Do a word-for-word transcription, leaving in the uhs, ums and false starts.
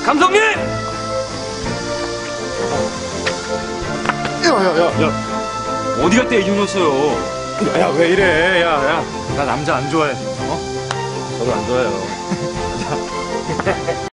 감독님! 야, 야, 야, 야. 어디 갈 때 이준호 써요? 야, 야, 왜 이래? 야, 야. 나 남자 안 좋아해. 어? 저도 안 좋아해요.